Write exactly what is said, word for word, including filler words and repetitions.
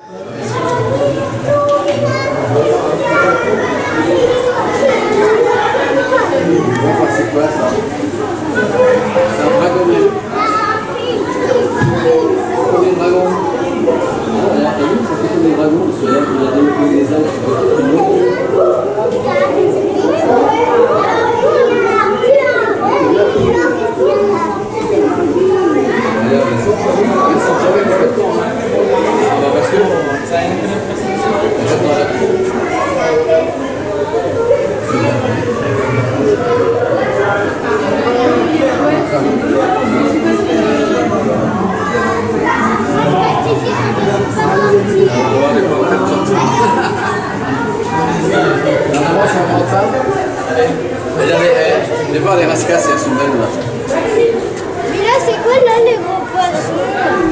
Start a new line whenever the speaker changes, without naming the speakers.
C'est quoi ça? C'est un dragonnet. Comme des dragons. T'as vu, ça fait comme des dragons, parce que là, il y a des, des ailes. Parce que ça a une les voir les rascasses, elles sont belles là.
Mais là, c'est quoi là les gros poissons?